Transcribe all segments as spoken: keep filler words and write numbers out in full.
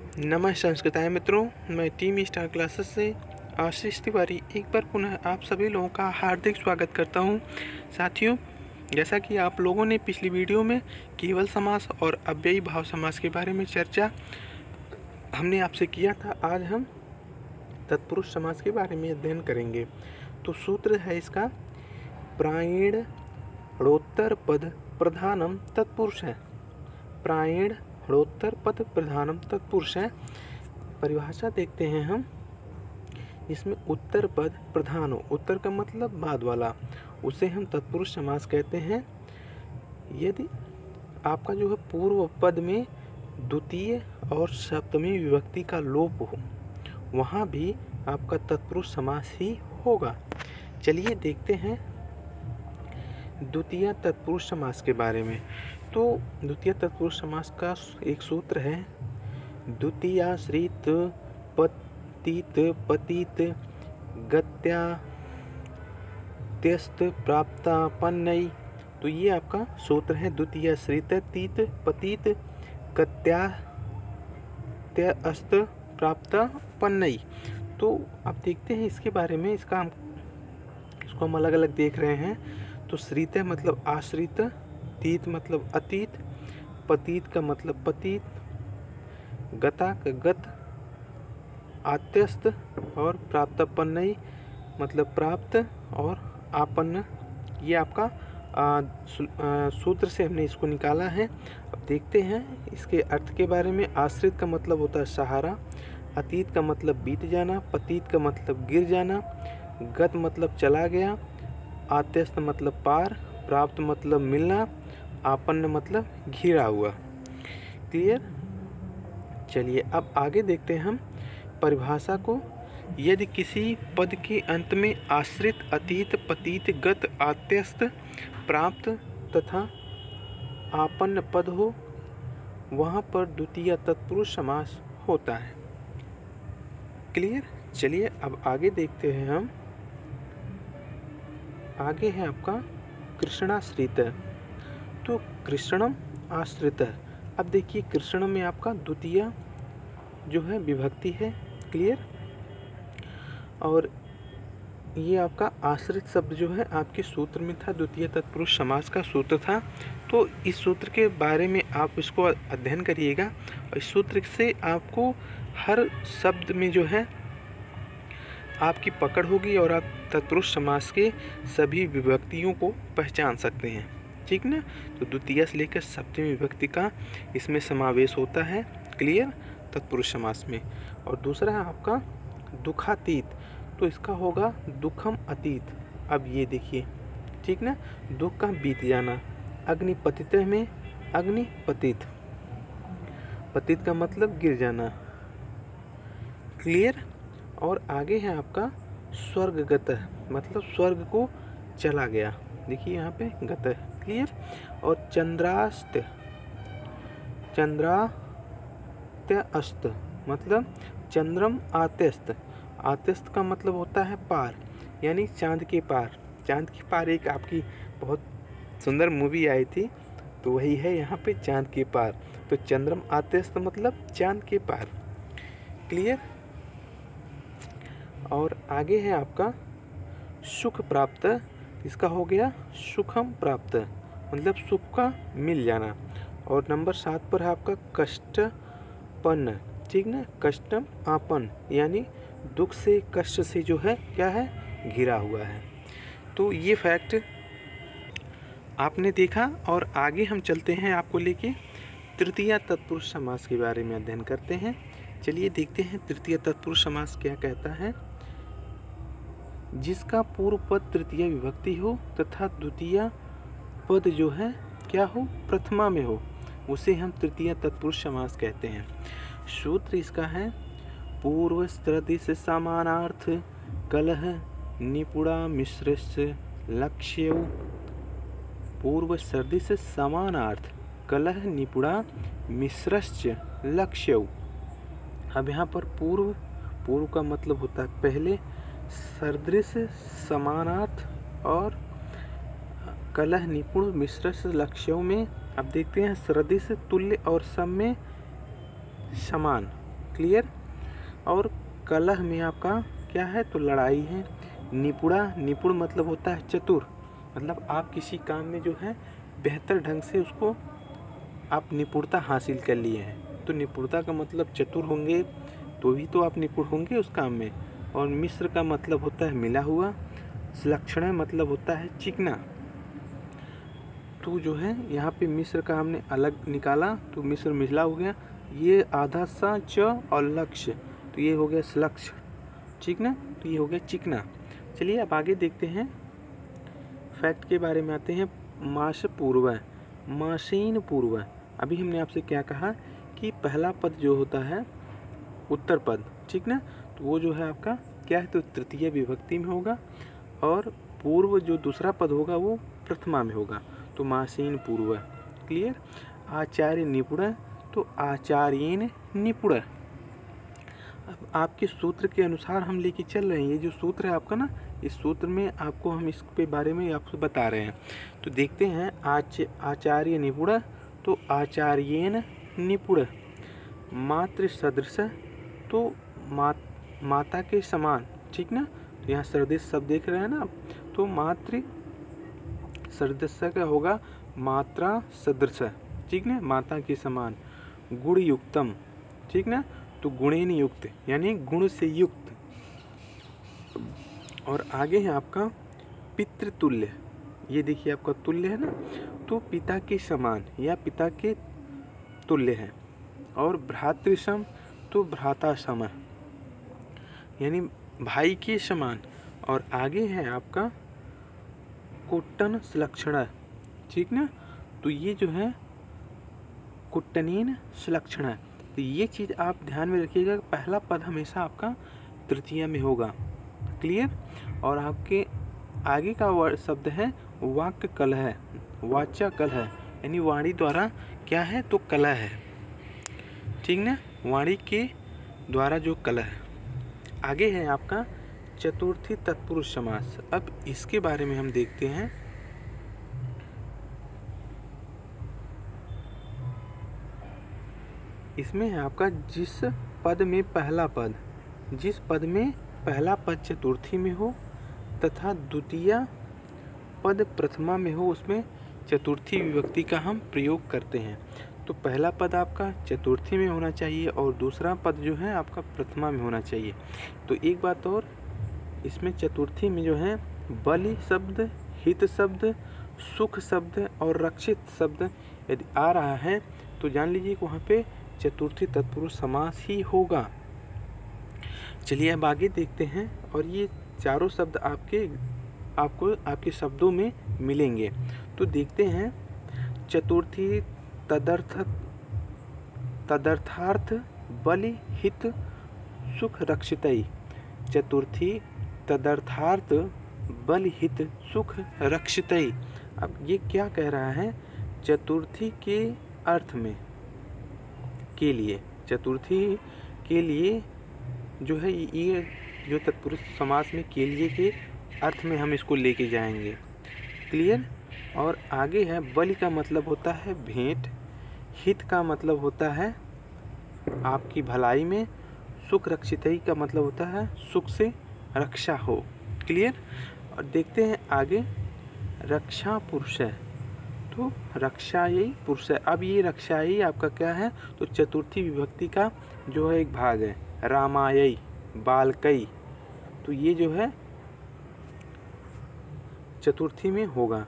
नमः संस्कृताय मित्रों, मैं टीम स्टार क्लासेस से आशीष तिवारी एक बार पुनः आप सभी लोगों का हार्दिक स्वागत करता हूं। साथियों, जैसा कि आप लोगों ने पिछली वीडियो में केवल समास और अव्ययी भाव समास के बारे में चर्चा हमने आपसे किया था, आज हम तत्पुरुष समास के बारे में अध्ययन करेंगे। तो सूत्र है इसका, प्रायेण णोत्तर पद प्रधानम तत्पुरुष है। प्रायेण णोत्तर पद प्रधानम तत्पुरुष है। परिभाषा देखते हैं हम, इसमें उत्तर पद प्रधान हो, उत्तर का मतलब बाद वाला, उसे हम तत्पुरुष समास कहते हैं। यदि आपका जो है पूर्व पद में द्वितीय और सप्तमी विभक्ति का लोप हो, वहाँ भी आपका तत्पुरुष समास ही होगा। चलिए देखते हैं द्वितीय तत्पुरुष समास के बारे में। तो द्वितीय तत्पुरुष समास का एक सूत्र है, द्वितीयाश्रित पतित पतित गत्या त्यस्त प्राप्तापन्नई। तो ये आपका सूत्र है, द्वितीयाश्रित तीत पतित गत्या त्यस्त प्राप्तापन्नई। तो अब देखते हैं इसके बारे में, इसका हम इसको हम अलग अलग देख रहे हैं। तो श्रित मतलब आश्रित, तीत मतलब अतीत, पतीत का मतलब पतीत, गता का गत, आत्यस्त और प्राप्तापन्नई मतलब प्राप्त और आपन्न। ये आपका आ, आ, सूत्र से हमने इसको निकाला है। अब देखते हैं इसके अर्थ के बारे में। आश्रित का मतलब होता है सहारा, अतीत का मतलब बीत जाना, पतीत का मतलब गिर जाना, गत मतलब चला गया, आत्यस्त मतलब पार, प्राप्त मतलब मिलना, आपन्न मतलब घिरा हुआ। क्लियर? चलिए अब आगे देखते हैं हम परिभाषा को। यदि किसी पद के अंत में आश्रित, अतीत, पतीत, गत, आत्यस्त, प्राप्त तथा आपन्न पद हो, वहाँ पर द्वितीय तत्पुरुष समास होता है। क्लियर? चलिए अब आगे देखते हैं हम। आगे है आपका कृष्णाश्रित। तो कृष्णम आश्रित। अब देखिए कृष्ण में आपका द्वितीय जो है विभक्ति है। क्लियर? और ये आपका आश्रित शब्द जो है आपके सूत्र में था, द्वितीय तत्पुरुष समास का सूत्र था। तो इस सूत्र के बारे में आप इसको अध्ययन करिएगा और इस सूत्र से आपको हर शब्द में जो है आपकी पकड़ होगी और आप तत्पुरुष समास के सभी विभक्तियों को पहचान सकते हैं। ठीक ना? तो द्वितीय से लेकर सप्तमी विभक्ति का इसमें समावेश होता है। क्लियर? तत्पुरुष समास में। और दूसरा है आपका दुखातीत। तो इसका होगा दुखम अतीत। अब ये देखिए, ठीक ना, दुख का बीत जाना। अग्निपतित में अग्निपतित, पतित का मतलब गिर जाना। क्लियर? और आगे है आपका स्वर्गगत, मतलब स्वर्ग को चला गया। देखिए यहाँ पे गत है। क्लियर? और चंद्रास्त, चंद्रात्यस्त मतलब चंद्रम आत्यस्त। आत्यस्त का मतलब होता है पार, यानी चांद के पार। चांद के पार एक आपकी बहुत सुंदर मूवी आई थी, तो वही है यहाँ पे चांद के पार। तो चंद्रम आत्यस्त मतलब चांद के पार। क्लियर? और आगे है आपका सुख प्राप्त। इसका हो गया सुखम प्राप्त, मतलब सुख का मिल जाना। और नंबर सात पर है आपका कष्टपन्न। ठीक ना? कष्टम आपन, यानी दुख से, कष्ट से जो है क्या है, घिरा हुआ है। तो ये फैक्ट आपने देखा। और आगे हम चलते हैं आपको लेके तृतीय तत्पुरुष समास के बारे में अध्ययन करते हैं। चलिए देखते हैं तृतीय तत्पुरुष समास क्या कहता है। जिसका पूर्व पद तृतीय विभक्ति हो तथा द्वितीय पद जो है क्या हो, प्रथमा में हो, उसे हम तृतीय तत्पुरुष समास कहते हैं। सूत्र इसका है, पूर्व सदृश समानार्थ कलह निपुणा मिश्रस्य लक्ष्यौ। पूर्व सदृश समानार्थ कलह निपुणा मिश्रस्य लक्ष्यौ। अब यहाँ पर पूर्व, पूर्व का मतलब होता है पहले, सदृश समानार्थ और कलह निपुण मिश्रस्य लक्ष्यों में अब देखते हैं सदृश तुल्य और सम में समान। क्लियर। और कलह में आपका क्या है, तो लड़ाई है। निपुणा, निपुण मतलब होता है चतुर, मतलब आप किसी काम में जो है बेहतर ढंग से उसको आप निपुणता हासिल कर लिए हैं। तो निपुणता का मतलब चतुर होंगे तो ही तो आप निपुण होंगे उस काम में। और मिश्र का मतलब होता है मिला हुआ। सुलक्षण मतलब होता है चिकना। तो जो है यहाँ पे मिश्र का हमने अलग निकाला तो मिश्र मिला हो गया। ये आधा सा च और लक्ष्य, तो ये हो गया सुलक्ष, ठीक ना। तो ये हो गया चिकना। चलिए अब आगे देखते हैं, फैक्ट के बारे में आते हैं। मास पूर्व, मासीन पूर्व। अभी हमने आपसे क्या कहा कि पहला पद जो होता है उत्तर पद, ठीक ना, तो वो जो है आपका क्या है, तो तृतीय विभक्ति में होगा। और पूर्व जो दूसरा पद होगा वो प्रथमा में होगा। तो मासीन पूर्व, क्लियर। आचार्य निपुण, तो आचार्येन निपुण। अब आपके सूत्र के अनुसार हम लेके चल रहे हैं। ये जो सूत्र है आपका ना, इस सूत्र में आपको हम इस पे बारे में आपको बता रहे हैं। तो देखते हैं, आच आचार्य निपुण, तो आचार्येन निपुण। मातृ सदृश, तो मा माता के समान, ठीक ना। तो यहाँ सदृश शब्द देख रहे हैं ना आप, तो मातृ सदृश का होगा मात्रा सदृश, ठीक ना, माता के समान। गुण युक्तम, ठीक ना, तो गुणेन युक्त यानी गुण से युक्त। और आगे है आपका पितृतुल्य, ये देखिए आपका तुल्य है ना, तो पिता के समान या पिता के तुल्य है। और भ्रातृसम, तो भ्राता सम यानी भाई के समान। और आगे है आपका कुट्टन सुलक्षण, ठीक ना, तो ये जो है कुट्टनीन सुलक्षण। तो ये चीज़ आप ध्यान में रखिएगा, पहला पद हमेशा आपका तृतीय में होगा, क्लियर। और आपके आगे का वर्ड शब्द है वाक्य कलह, वाचा कलह यानी वाणी द्वारा क्या है, तो कलह है, ठीक ना, वाणी के द्वारा जो कलह। आगे है आपका चतुर्थी तत्पुरुष समास। अब इसके बारे में हम देखते हैं। इसमें है आपका जिस पद में पहला पद जिस पद में पहला पद चतुर्थी में हो तथा द्वितीय पद प्रथमा में हो, उसमें चतुर्थी विभक्ति का हम प्रयोग करते हैं। तो पहला पद आपका चतुर्थी में होना चाहिए और दूसरा पद जो है आपका प्रथमा में होना चाहिए। तो एक बात और, इसमें चतुर्थी में जो है बलि शब्द, हित शब्द, सुख शब्द और रक्षित शब्द यदि आ रहा है तो जान लीजिए कि वहाँ पे चतुर्थी तत्पुरुष समास ही होगा। चलिए अब आगे देखते हैं, और ये चारों शब्द आपके आपको आपके शब्दों में मिलेंगे। तो देखते हैं, चतुर्थी तदर्थ तदर्थार्थ बलि हित सुख रक्षितई। चतुर्थी तदर्थार्थ बलि हित सुख रक्षितई। अब ये क्या कह रहा है, चतुर्थी के अर्थ में के लिए, चतुर्थी के लिए जो है ये जो तत्पुरुष समास में के लिए के अर्थ में हम इसको लेके जाएंगे, क्लियर। और आगे है बलि का मतलब होता है भेंट, हित का मतलब होता है आपकी भलाई में, सुख रक्षितई का मतलब होता है सुख से रक्षा हो, क्लियर। और देखते हैं आगे, रक्षा पुरुष है, तो रक्षायै पुरुष है। अब ये रक्षायै आपका क्या है, तो चतुर्थी विभक्ति का जो है एक भाग है। रामायै, बालकई, तो ये जो है चतुर्थी में होगा।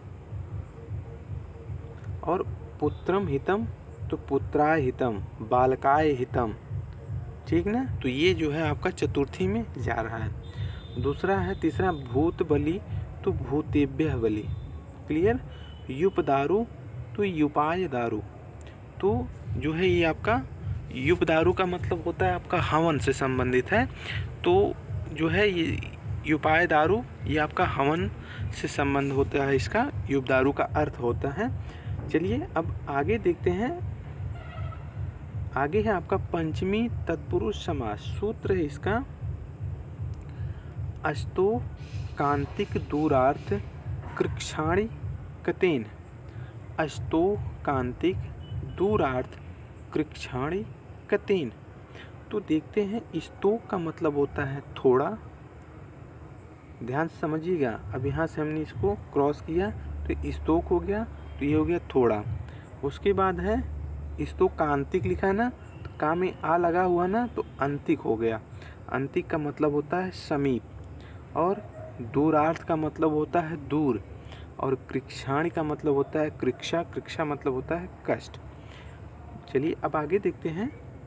और पुत्रम हितम, तो पुत्राय हितम, बालकाय हितम, ठीक ना, तो ये जो है आपका चतुर्थी में जा रहा है। दूसरा है तीसरा भूत बलि, तो भूतेभ्यः बलि, क्लियर। युप दारू, तो युपाय दारू, तो जो है ये आपका युप दारू का मतलब होता है आपका हवन से संबंधित है। तो जो है ये युपाय दारू ये आपका हवन से संबंध होता है, इसका युप दारू का अर्थ होता है। चलिए अब आगे देखते हैं, आगे है आपका पंचमी तत्पुरुष समास। सूत्र है इसका अस्तो कांतिक दूरार्थ कृक्षाणि कतेन। अस्तो कांतिक दूरार्थ कृक्षाणि कतेन। तो देखते हैं स्तोक का मतलब होता है थोड़ा, ध्यान से समझिएगा। अब यहाँ से हमने इसको क्रॉस किया तो स्तोक हो गया, तो ये हो गया थोड़ा। उसके बाद है स्तोक का अंतिक लिखा है ना, तो का में आ लगा हुआ ना, तो अंतिक हो गया। अंतिक का मतलब होता है समीप। और दूरार्थ का मतलब होता है दूर। और कृक्षाणी का मतलब होता है कृक्षा, कृक्षा मतलब होता है कष्ट। चलिए अब आगे देखते हैं।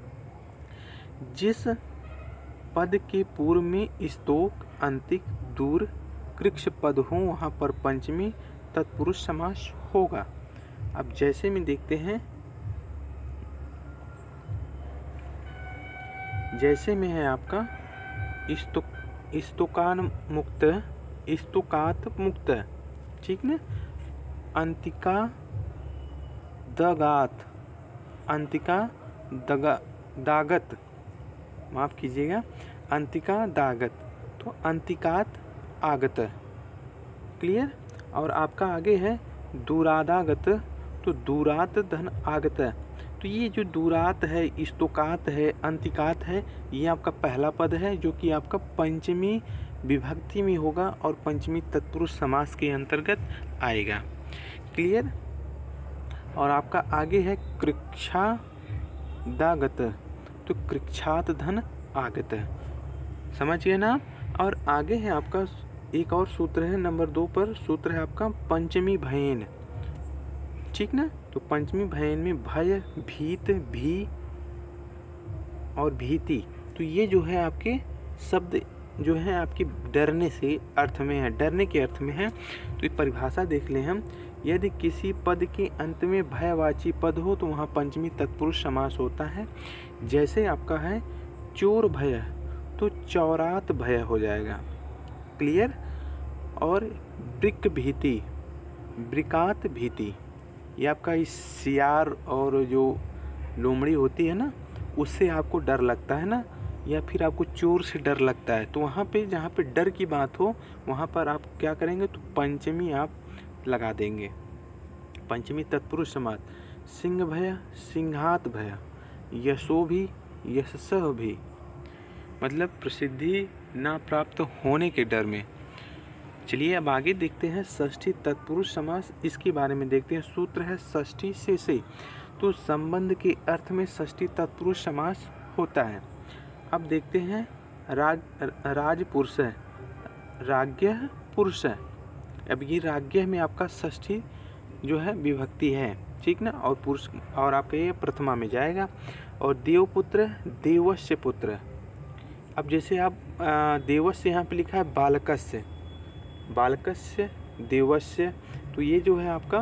जिस पद के पूर्व में स्तोक, अंतिक, दूर, कृक्ष पद हो वहाँ पर पंचमी तत्पुरुष समास होगा। अब जैसे में देखते हैं, जैसे में है आपका स्तोक, स्तोकान मुक्त, स्तोकात मुक्त, ठीक ना। अंतिका दगात, अंतिका दगा दागत, माफ़ कीजिएगा, अंतिका दागत, तो अंतिकात आगत, क्लियर। और आपका आगे है दूरादागत, तो दूरात धन आगत। तो ये जो दूरात है, स्तोकात है, अंतिकात है, ये आपका पहला पद है जो कि आपका पंचमी विभक्ति में होगा और पंचमी तत्पुरुष समास के अंतर्गत आएगा, क्लियर। और आपका आगे है कृक्षा दागत, तो कृक्षात धन आगत, समझ गए ना आप। और आगे है आपका एक और सूत्र है, नंबर दो पर सूत्र है आपका पंचमी भयन, ठीक ना। तो पंचमी भयन में भय, भीत, भी और भीति, तो ये जो है आपके शब्द जो है आपकी डरने से अर्थ में है, डरने के अर्थ में है। तो ये परिभाषा देख लें हम। यदि किसी पद के अंत में भयवाची पद हो तो वहाँ पंचमी तत्पुरुष समास होता है। जैसे आपका है चोर भय, तो चौरात भय हो जाएगा, क्लियर। और ब्रिक भीति, ब्रिकात भीति, ये आपका इस सियार और जो लोमड़ी होती है ना, उससे आपको डर लगता है ना, या फिर आपको चोर से डर लगता है, तो वहाँ पे जहाँ पे डर की बात हो वहाँ पर आप क्या करेंगे, तो पंचमी आप लगा देंगे, पंचमी तत्पुरुष समास। सिंह भय, सिंहात भय, यशो भी, यशसह भी, मतलब प्रसिद्धि ना प्राप्त होने के डर में। चलिए अब आगे देखते हैं षष्ठी तत्पुरुष समास, इसके बारे में देखते हैं। सूत्र है षष्ठी से से, तो संबंध के अर्थ में षष्ठी तत्पुरुष समास होता है। अब देखते हैं राज राजपुरुष है, राज्ञ पुरुष है। अब ये राज्ञ में आपका षष्ठी जो है विभक्ति है, ठीक ना। और पुरुष और आपका ये प्रथमा में जाएगा। और देवपुत्र, देवस्य पुत्र। अब जैसे आप देवस्य यहाँ पे लिखा है बालकस्य, बालकस्य, देवस्य, तो ये जो है आपका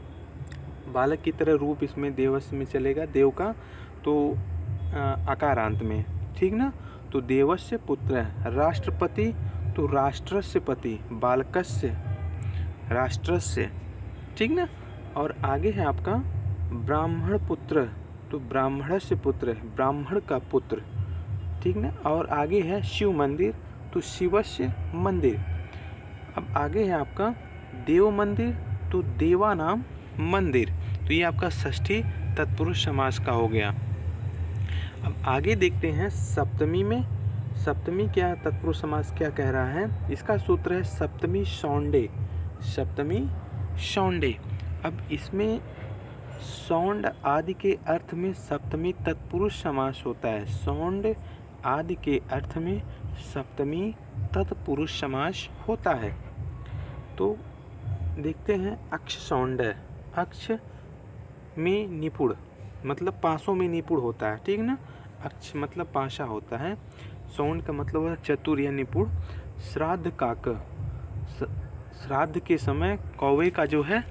बालक की तरह रूप इसमें देवस्य में चलेगा, देव का, तो आकारांत में, ठीक ना। तो देवस्य पुत्र है। राष्ट्रपति, तो राष्ट्रस्य पति, बालकस्य, राष्ट्रस्य, ठीक ना। और आगे है आपका ब्राह्मण पुत्र, तो ब्राह्मणस्य पुत्र है, ब्राह्मण का पुत्र, ठीक ना। और आगे है शिव मंदिर, तो शिवस्य मंदिर। अब आगे है आपका देव मंदिर, तो देवा नाम मंदिर, तो ये आपका षष्ठी तत्पुरुष समास का हो गया। अब आगे देखते हैं सप्तमी में। सप्तमी क्या तत्पुरुष समास क्या कह रहा है, इसका सूत्र है सप्तमी सौंडे, सप्तमी सौंडे। अब इसमें सौंड आदि के अर्थ में सप्तमी तत्पुरुष समास होता है, सौंड आदि के अर्थ में सप्तमी तत्पुरुष समास होता है। तो देखते हैं अक्ष सौंड, अक्ष में निपुण, मतलब पाँचों में निपुण होता है, ठीक ना। अक्ष मतलब पाशा होता है, सौंड का मतलब है चतुर या निपुण। श्राद्ध काक, श्राद्ध के समय कौवे का जो है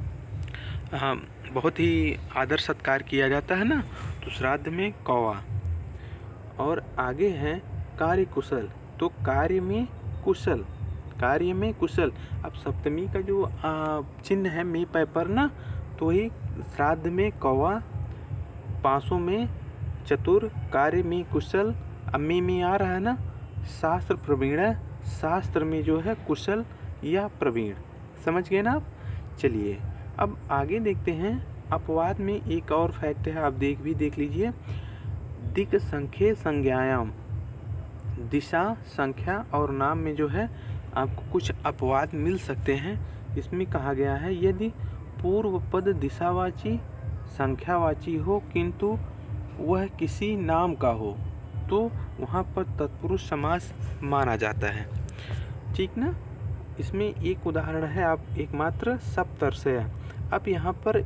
हाँ बहुत ही आदर सत्कार किया जाता है ना, तो श्राद्ध में कौवा। और आगे है कार्य कुशल, तो कार्य में कुशल, कार्य में कुशल। अब सप्तमी का जो चिन्ह है मे पै पर ना, तो ही श्राद्ध में कौवा, पाँचों में चतुर, कार्य में कुशल। अम्मी में आ रहा है ना शास्त्र प्रवीण, शास्त्र में जो है कुशल या प्रवीण, समझ गए ना आप। चलिए अब आगे देखते हैं। अपवाद में एक और फैक्ट है, आप देख भी देख लीजिए। दिक् संख्ये संज्ञायाम, दिशा, संख्या और नाम में जो है आपको कुछ अपवाद मिल सकते हैं। इसमें कहा गया है यदि पूर्व पद दिशावाची संख्यावाची हो किंतु वह किसी नाम का हो तो वहाँ पर तत्पुरुष समास माना जाता है। ठीक ना। इसमें एक उदाहरण है आप एकमात्र सप्तर्षय। अब यहाँ पर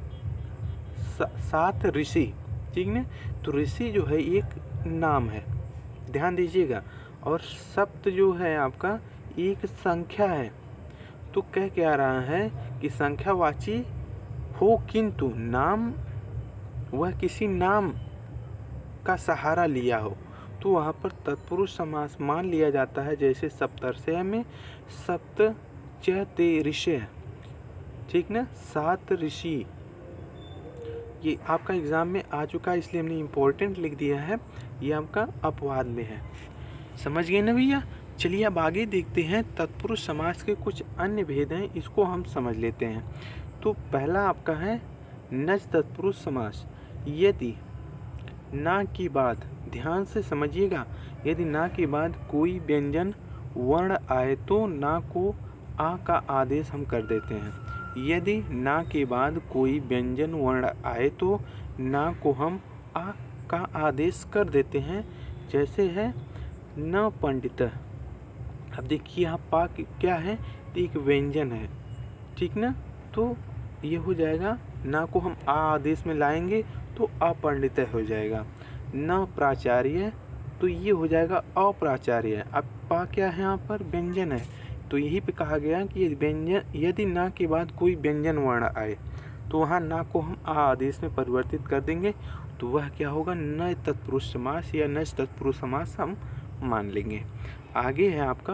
सात ऋषि, ठीक ना, तो ऋषि जो है एक नाम है, ध्यान दीजिएगा, और सप्त जो है आपका एक संख्या है। तो कह क्या रहा है कि संख्यावाची हो किंतु नाम वह किसी नाम का सहारा लिया हो तो वहाँ पर तत्पुरुष समास मान लिया जाता है। जैसे सप्तर्षय में सप्त च ते ऋषि, ठीक ना, सात ऋषि। ये आपका एग्ज़ाम में आ चुका है इसलिए हमने इम्पोर्टेंट लिख दिया है, ये आपका अपवाद में है। समझ गए ना भैया। चलिए अब आगे देखते हैं तत्पुरुष समास के कुछ अन्य भेद हैं, इसको हम समझ लेते हैं। तो पहला आपका है नज तत्पुरुष समास। यदि ना की बाद, ध्यान से समझिएगा, यदि ना के बाद कोई व्यंजन वर्ण आए तो ना को आ का आदेश हम कर देते हैं। यदि ना के बाद कोई व्यंजन वर्ण आए तो ना को हम आ का आदेश कर देते हैं। जैसे है न पंडित। अब देखिए यहाँ पा क्या है, तो एक व्यंजन है, ठीक ना, तो ये हो जाएगा, ना को हम आ आदेश में लाएंगे तो अपंडित हो जाएगा। न प्राचार्य, तो ये हो जाएगा अप्राचार्य। अब पा क्या है, यहाँ पर व्यंजन है, तो यही पे कहा गया कि व्यंजन, यदि ना के बाद कोई व्यंजन वर्ण आए तो वहाँ ना को हम आ आदेश में परिवर्तित कर देंगे, तो वह क्या होगा, न तत्पुरुष समास या नज तत्पुरुष समास हम मान लेंगे। आगे है आपका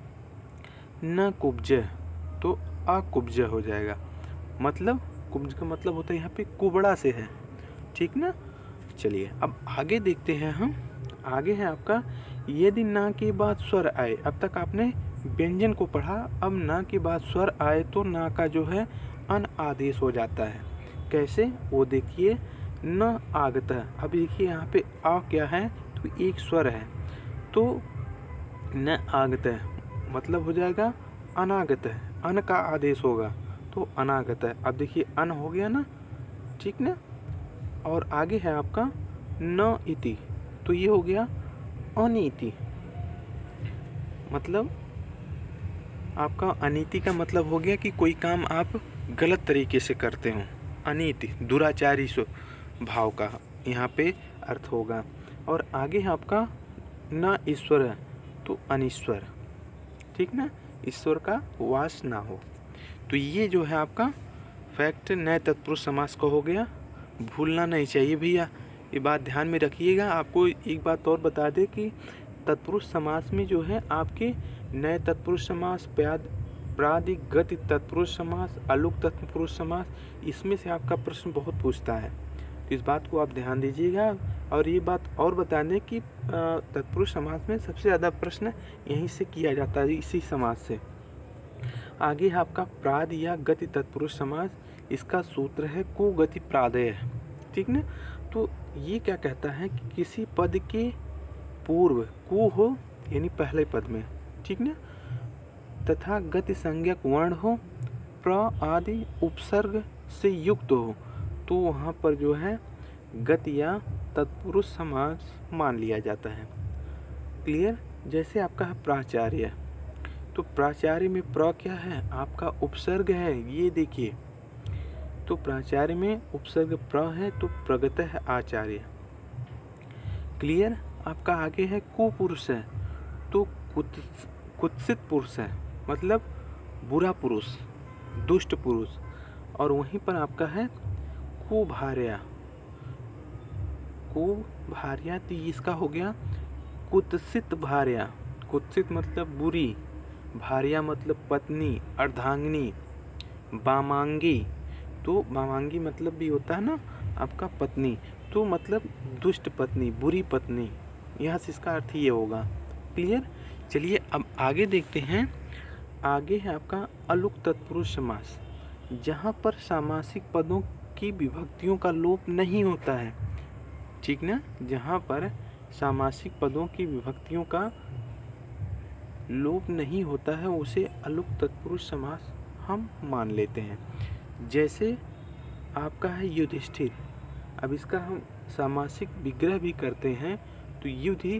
न कुब्ज, तो अकुब्ज हो जाएगा। मतलब कुब्ज का मतलब होता है यहाँ पे कुबड़ा से है, ठीक ना। चलिए अब आगे देखते हैं हम। आगे है आपका यदि ना के बाद स्वर आए। अब तक आपने व्यंजन को पढ़ा, अब ना के बाद स्वर आए तो ना का जो है अन आदेश हो जाता है। कैसे, वो देखिए, न आगत। अब देखिए यहाँ पे आ क्या है, तो एक स्वर है, तो न आगत है मतलब हो जाएगा अनागत है, अन का आदेश होगा तो अनागत है। अब देखिए अन हो गया ना, ठीक ना। और आगे है आपका न इति, तो ये हो गया अनीति। मतलब आपका अनीति का मतलब हो गया कि कोई काम आप गलत तरीके से करते हो। अनीति दुराचारी भाव का यहाँ पे अर्थ होगा। और आगे है आपका न ईश्वर है, तो अनीश्वर, ठीक ना, ईश्वर का वास ना हो। तो ये जो है आपका फैक्ट नए तत्पुरुष समास का हो गया। भूलना नहीं चाहिए भैया, ये बात ध्यान में रखिएगा। आपको एक बात और बता दें कि तत्पुरुष समास में जो है आपके नए तत्पुरुष समास, प्याद प्रादि गति तत्पुरुष समास, अलुक तत्पुरुष समास, इसमें से आपका प्रश्न बहुत पूछता है, तो इस बात को आप ध्यान दीजिएगा। और ये बात और बता दें कि तत्पुरुष समास में सबसे ज़्यादा प्रश्न यहीं से किया जाता है, इसी समास से। आगे है आपका प्राद या गति तत्पुरुष समास। इसका सूत्र है कु गति प्रादय, ठीक ना। तो ये क्या कहता है कि किसी पद के पूर्व कु हो, यानी पहले पद में, ठीक ना, तथा गति संज्ञक वर्ण हो, प्र आदि उपसर्ग से युक्त हो, तो वहाँ पर जो है गति या तत्पुरुष समास मान लिया जाता है। क्लियर। जैसे आपका है प्राचार्य, तो प्राचार्य में प्र क्या है, आपका उपसर्ग है, ये देखिए, तो प्राचार्य में उपसर्ग प्र है, तो प्रगत है आचार्य। क्लियर। आपका आगे है कुपुरुष है, तो कुत्सित पुरुष है, मतलब बुरा पुरुष, दुष्ट पुरुष। और वहीं पर आपका है कुभार्या, कुभार्या, तो इसका हो गया कुत्सित भार्या। कुत्सित मतलब बुरी, भार्या मतलब पत्नी, अर्धांगिनी, वामांगी, तो वामांगी मतलब भी होता है ना आपका पत्नी, तो मतलब दुष्ट पत्नी, बुरी पत्नी, यहाँ से इसका अर्थ ये होगा। क्लियर। चलिए अब आगे देखते हैं। आगे है आपका अलुक तत्पुरुष समास, जहाँ पर सामासिक पदों की विभक्तियों का लोप नहीं होता है। ठीक ना। जहाँ पर सामासिक पदों की विभक्तियों का लोप नहीं होता है उसे अलुक तत्पुरुष समास हम मान लेते हैं। जैसे आपका है युधिष्ठिर, अब इसका हम सामासिक विग्रह भी करते हैं तो युधि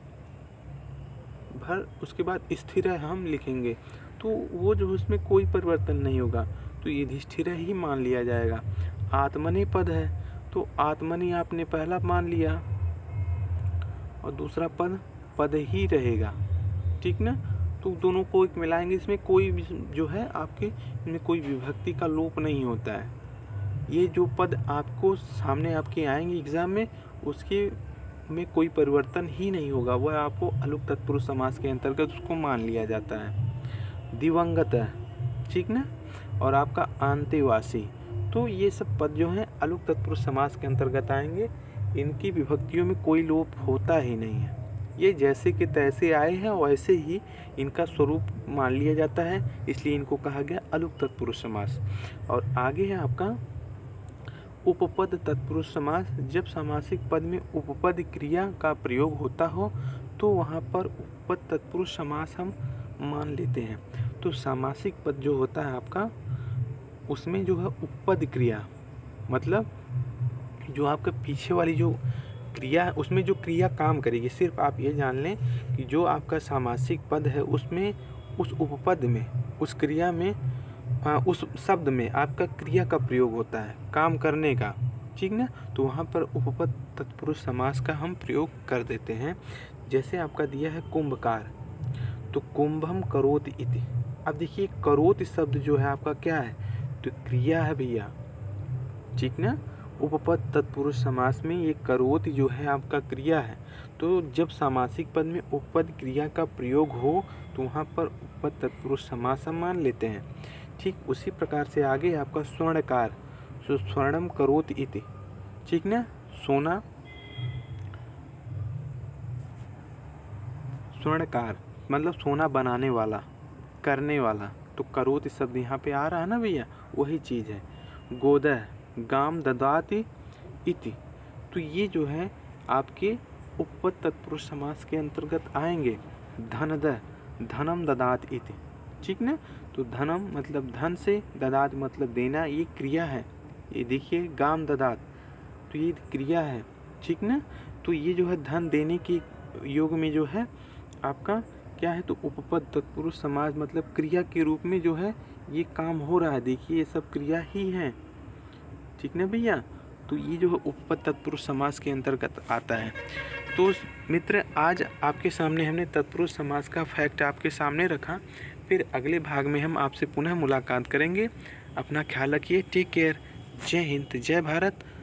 भर उसके बाद स्थिर हम लिखेंगे तो वो जो उसमें कोई परिवर्तन नहीं होगा, तो युधिष्ठिर ही मान लिया जाएगा। आत्मने पद है तो आत्मने आपने पहला मान लिया और दूसरा पद पद ही रहेगा, ठीक ना। तो दोनों को एक मिलाएंगे, इसमें कोई जो है आपके इनमें कोई विभक्ति का लोप नहीं होता है। ये जो पद आपको सामने आपके आएंगे एग्जाम में उसके में कोई परिवर्तन ही नहीं होगा, वह आपको अलुक तत्पुरुष समास के अंतर्गत उसको मान लिया जाता है। दिवंगत है, ठीक ना, और आपका अंतेवासी, तो ये सब पद जो हैं अलुक तत्पुरुष समास के अंतर्गत आएंगे। इनकी विभक्तियों में कोई लोप होता ही नहीं है, ये जैसे कि तैसे आए हैं वैसे ही इनका स्वरूप मान लिया जाता है, इसलिए इनको कहा गया अलुक तत्पुरुष समास। और आगे है आपका उपपद तत्पुरुष समास। जब सामासिक पद में उपपद क्रिया का प्रयोग होता हो तो वहाँ पर उपपद तत्पुरुष समास हम मान लेते हैं। तो सामासिक पद जो होता है आपका उसमें जो है उपपद क्रिया मतलब जो आपका पीछे वाली जो क्रिया है उसमें जो क्रिया काम करेगी, सिर्फ आप ये जान लें कि जो आपका सामासिक पद है उसमें उस उपपद में उस क्रिया में आ, उस शब्द में आपका क्रिया का प्रयोग होता है काम करने का, ठीक ना। तो वहाँ पर उपपद तत्पुरुष समास का हम प्रयोग कर देते हैं। जैसे आपका दिया है कुंभकार, तो कुंभम करोति इति। अब देखिए करोति शब्द जो है आपका क्या है, तो क्रिया है भैया, ठीक ना। उपपद तत्पुरुष समास में ये करोति जो है आपका क्रिया है। तो जब सामासिक पद में उपपद क्रिया का प्रयोग हो तो वहाँ पर उपपद तत्पुरुष समास हम मान लेते हैं। ठीक उसी प्रकार से आगे आपका स्वर्णकार, सो स्वर्णम करोति इति, ठीक ना। सोना स्वर्णकार मतलब सोना बनाने वाला करने वाला, तो करोति शब्द यहाँ पे आ रहा है ना भैया, वही चीज़ है। गोदह गाम ददाति इति, तो ये जो है आपके उपपद तत्पुरुष समास के अंतर्गत आएंगे। धनदह धनम ददात इति, ठीक ना। तो धनम मतलब धन से, ददात मतलब देना, ये क्रिया है। ये देखिए गाम ददात, तो ये क्रिया है, ठीक ना। तो ये जो है धन देने के योग में जो है आपका क्या है, तो उपपद तत्पुरुष समास मतलब क्रिया के रूप में जो है ये काम हो रहा है। देखिए ये सब क्रिया ही है, ठीक ना भैया। तो ये जो है उपपद तत्पुरुष समास के अंतर्गत आता है। तो मित्र आज आपके सामने हमने तत्पुरुष समास का फैक्ट आपके सामने रखा। फिर अगले भाग में हम आपसे पुनः मुलाकात करेंगे। अपना ख्याल रखिए, टेक केयर, जय हिंद, जय भारत।